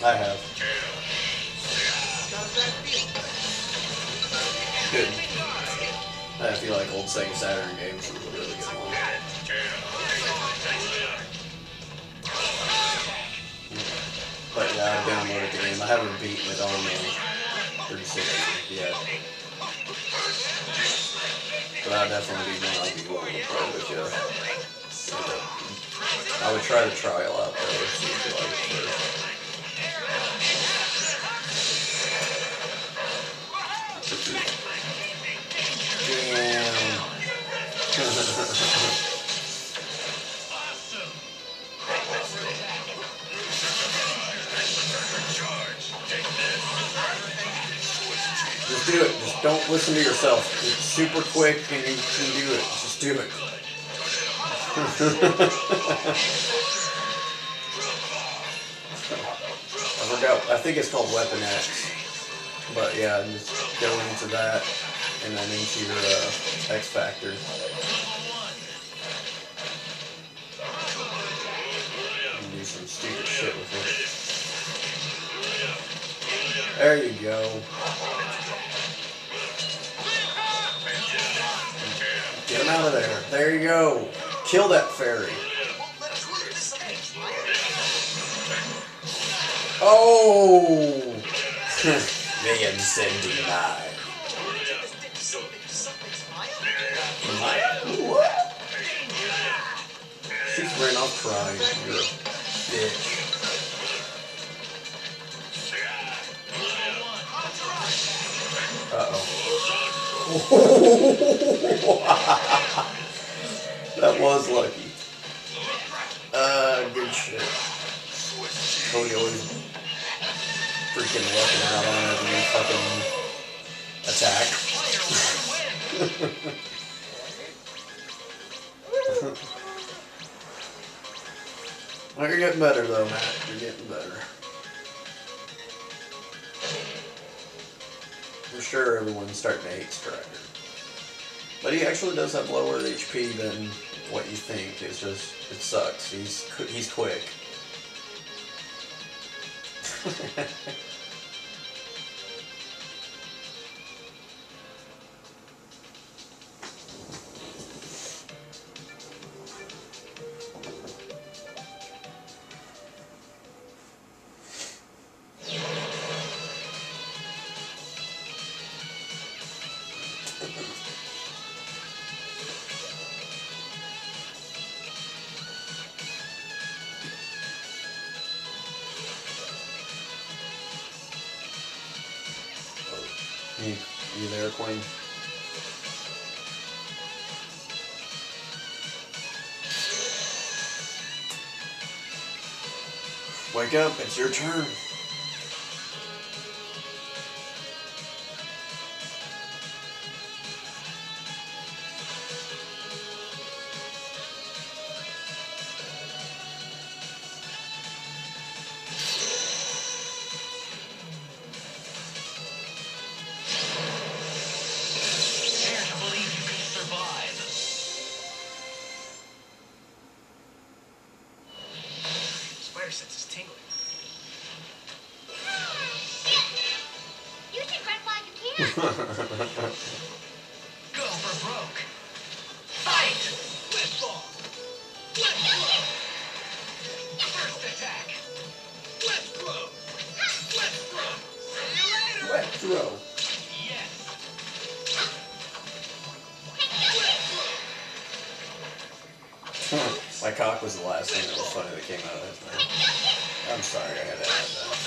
I have. Good. I feel like old Sega Saturn games were a really good one. But yeah, I downloaded the game. I haven't beaten it on 360 yet. But I definitely be one I'd be willing to play with you. I would try the trial out there, see if you like it first. Just do it. Just don't listen to yourself. It's super quick and you can do it. Just do it. I forgot. I think it's called Weapon X. But yeah, just go into that and then into your X Factor. And do some stupid shit with it. There you go. Get him out of there. There you go. Kill that fairy. Oh! Million 79. Maya? What? She's ran off crying. You're a bitch. Uh-oh. That was lucky. Good shit. Cody always freaking lucking out on every fucking attack. Well, you're getting better though, Matt. You're getting better. For sure everyone's starting to hate Strider. But he actually does have lower HP than what you think. It's just, it sucks. He's quick. You there, Queen? Wake up, it's your turn. Sense is tingling. You should run while you can. Go for broke. Fight! Flip ball. Flip throw. First attack. Flip throw. Flip throw. See you later. Wet throw. Yes. Flip throw. My cock was the last thing that was funny that came out of his mouth. I'm sorry, I had to add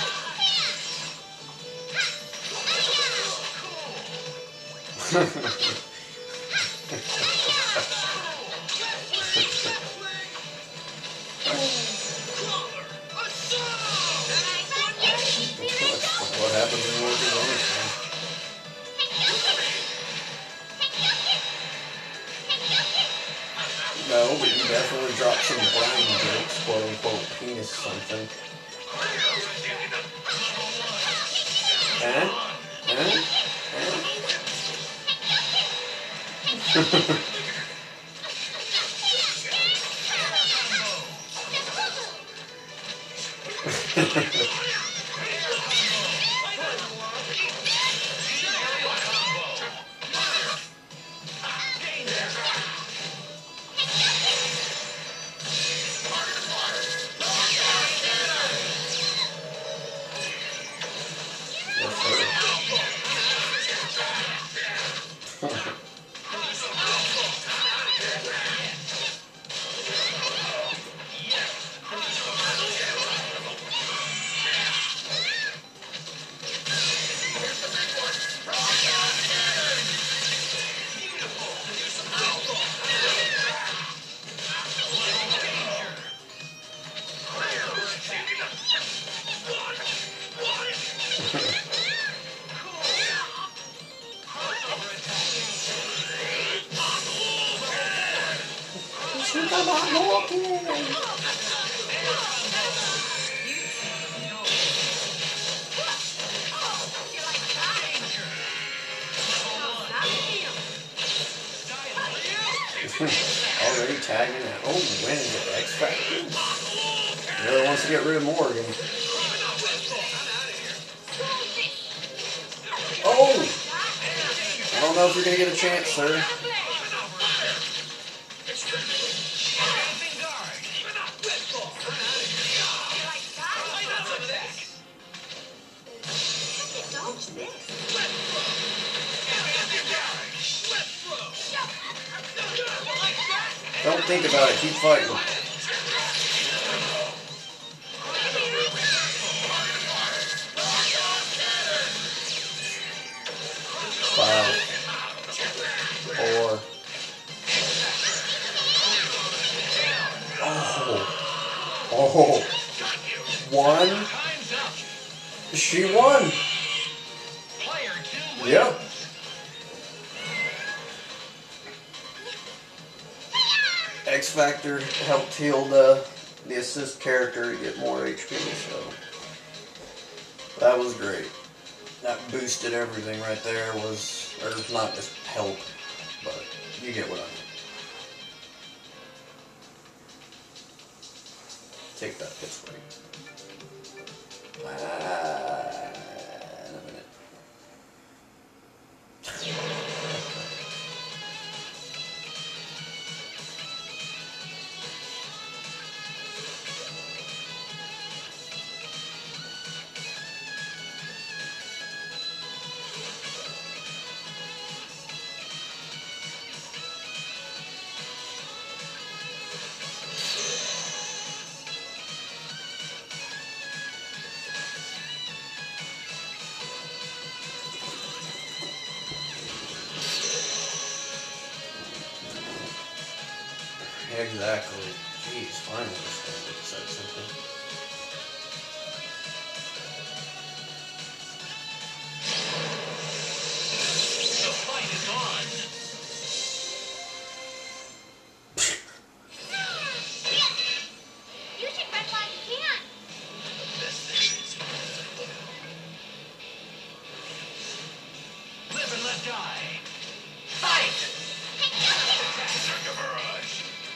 that. What happens when you work his own thing? No, but you definitely dropped some blind jokes, quote unquote, penis something. Already tagging it. Oh, when is it? X Factor? Really wants to get rid of Morgan. Oh! I don't know if you're going to get a chance, sir. Don't think about it. Keep fighting. 5, 4. Oh. 1. She won. Yep. X Factor helped heal the assist character to get more HP, so that was great. That boosted everything right there. Was, or not just help, but you get what I mean. Take that this way. In a minute. Exactly. Jeez, finally this guy said something. The fight is on. You should run while you can. Live and let die. Fight! Circa barrage.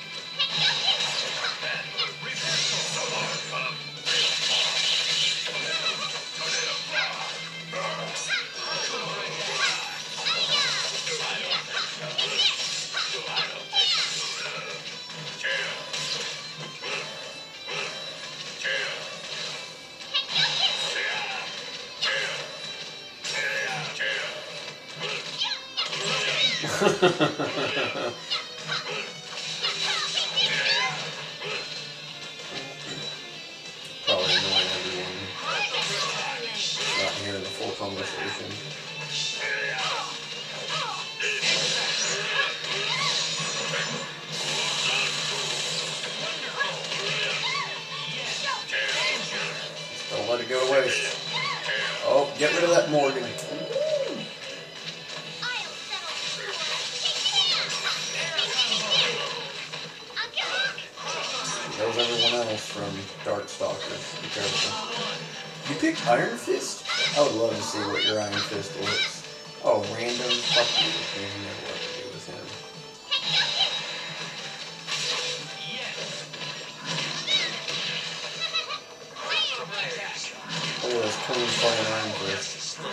Probably annoying everyone not hearing the full conversation. Don't let it go to waste. Oh, get rid of that Morgan. There's everyone else from Darkstalkers. Be careful. You picked Iron Fist? I would love to see what your Iron Fist looks. Oh, random? Fuck you. You never what to do with him. Look at this clean fucking Iron Fist.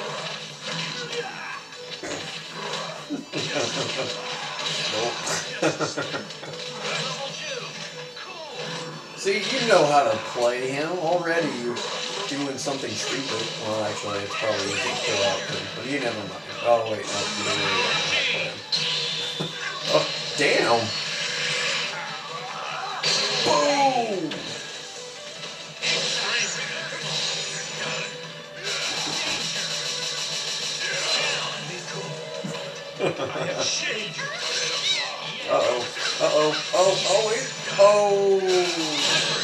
Nope. See, you know how to play him. Already you're doing something stupid. Well, actually, it's probably easy to kill out him, but you never mind. Oh, wait, no, you don't really know how to play him. Oh, damn! Boom! Uh-oh. Uh-oh. Oh, wait. Oh!